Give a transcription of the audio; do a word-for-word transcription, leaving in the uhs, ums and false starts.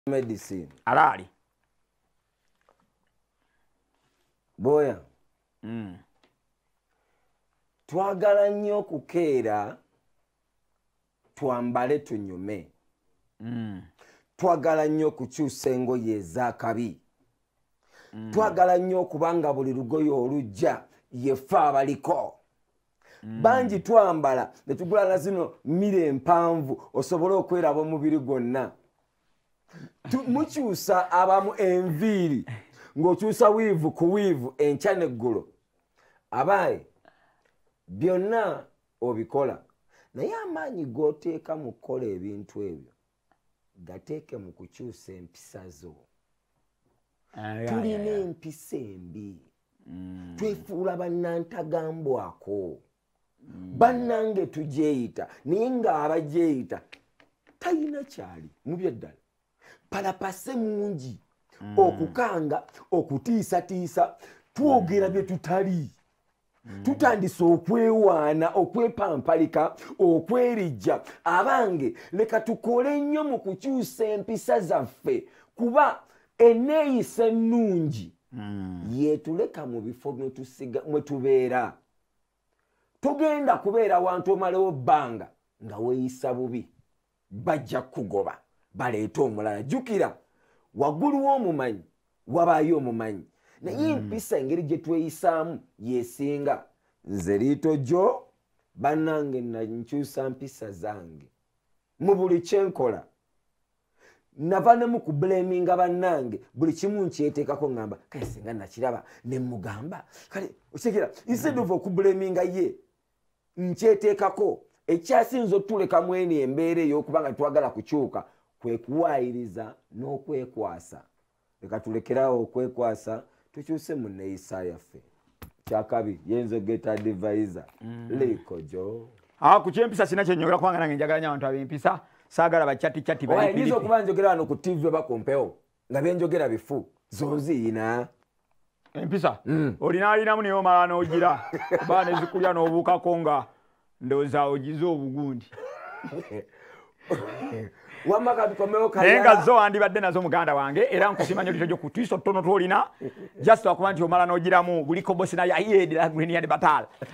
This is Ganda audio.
medicine alali boya mm. twagala nnyo okukeera twambale tunyume mm. twagala nnyo okukyusa engoye ez'akabi mm. twagala nnyo okubanga buli lugoye olujja yefe abaliko mm. bangi twambala ne tugula na zino mmiri empanvu osobole okweraba omubiri gwonna mukyusa abamu enviiri ng'okyusa wiivu ku wiivu enkya n'eggulo abaye byonna obikola naye amaanyi g'oteeka mu kukola ebintu ebyo gateeke mu kukyusa empisa zo. Tulina empisa embi mm. twefuula bannantagambwako mm. bannange tugyeyita naye ng'abagyeyita talina kyali mu byeddala palapase mungi mm. okukanga okutiisatiisa twogera bye tutali mm. tutandise okwewaana okwepampalika okwerijja abange leka tukole nnyo mu kukyusa empisa zaffe kuba eneeyisa ennungi mm. yeetuleka mu bifo mwe tubeera. Togenda kubeera wantu omalewo bbanga nga weeyisa bubi bajja kugoba baleeta omulala. Jjukira waggulu w'omumanyi wabaayo omumanyi naye empisa engeri gye tweyisaamu yeesinga. Nze liito gyo bannange nankyusa mpisa zange mu buli kyenkola. Nava ne mu kubulaminga bannange buli kimu nkyeteekako ngamba kale singa nakiraba ne mugamba kale osekera instead of okubulaminga ye nkyeteekako ekyasinza otuleka mwene embeera ey'okubanga twagala kukyuka kwe kuwaayiriza n'okwekwasa. Leka tulekerawo okwekwasa tukyuse mu nneeyisa yaffe. Kyakabi yenzogeta advisor mm. Liiko gyo ah ku kyempisa sina kyenyogera kubanga nange njagala nnyo abantu ab'empisa saagala bachati chati bali pilipi. Nizo kuba njogera wano ku T V bakompewo nga byenjogera bifu zonziina empisa mm. olina alinamu naye omala n'ogira kuba ne zikulya n'obuukako nga ndowooza ogize obugundi wamaka tukomewo kaya naye nga zo andibadde nazo muganda wange era nkusima nnyo lityo ku twiso ttono twolina just okuba nti omala n'ogiramu buliko bosi naye ayedera gwini yandi batala